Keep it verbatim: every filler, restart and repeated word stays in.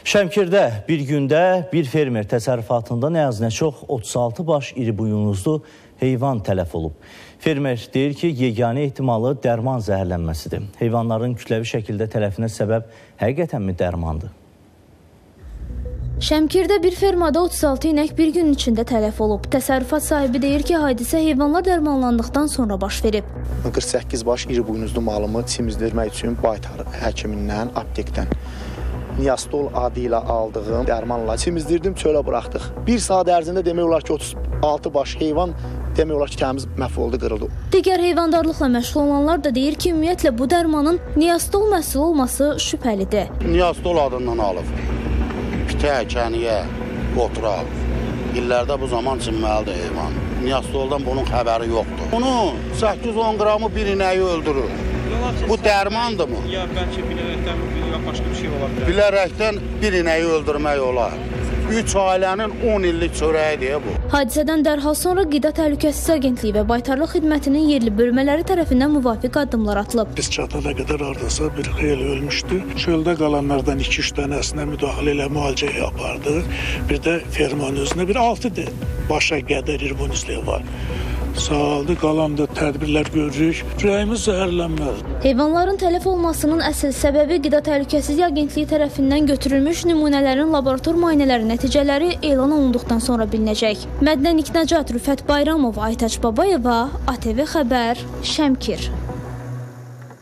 Şəmkirdə bir gündə bir fermer təsərrüfatında nə az nə çox otuz altı baş iri buyunuzlu heyvan tələf olub. Fermer deyir ki, yeganə ehtimalı dərman zəhərlənməsidir. Heyvanların kütləvi şəkildə tələfinə səbəb həqiqətənmi dərmandır? Şəmkirdə bir fermada otuz altı inək bir gün içində tələf olub. Təsərrüfat sahibi deyir ki, hadisə heyvanlar dərmanlandıqdan sonra baş verib. qırx səkkiz baş iri buynuzlu malımı çimizdirmək üçün Baytar həkimindən, aptekdən Niastol adı ilə aldığım dərmanla çimizdirdim, çölə buraxdıq. Bir saat ərzində demək olar ki, otuz altı baş heyvan demək olar ki, kəmiz məhv oldu, qırıldı. Digər heyvandarlıqla məşğul olanlar da deyir ki, ümumiyyətlə bu dərmanın Niastol məhsul olması şübhəlidir. Niastol adından alıb. Pitə, kəniyə, oturaq. İllərdə bu zaman çinməlidir heyvan. Niastoldan bunun xəbəri yoxdur. Bunu səkkiz on qramı bir inəyi öldürür. Bu dərmandır mı? Ya bəlkə bilərəkdən, ya başqa bir şey ola bilər. Bilərəkdən bir inəyi öldürmək olar. üç ailənin on illik çörəyidir bu. Hadisədən dərhal sonra Qida Təhlükəsizlik Agentliyi və Baytarlıq Xidmətinin yerli bölmələri tərəfindən müvafiq addımlar atılıb. Biz çatana qədər hardasa bir xeyli ölmüşdü. Çöldə qalanlardan iki üç dənəsinə müdaxilə ilə müalicə yapardıq. Bir də fermanın özünə bir altı başa qədər irbonizliyi var. Sağaldı, qalanında tədbirlər görürük. Ürəyimiz zəhərlənməz. Heyvanların tələf olmasının əsl səbəbi Qida Təhlükəsizlik Agentliyi tərəfindən götürülmüş nümunələrin laborator müayinələri nəticələri elan olunduqdan sonra bilinəcək. Mədnə Niknacat, Rüfət Bayramov, Aytaç Babayeva, A T V Xəbər, Şəmkir.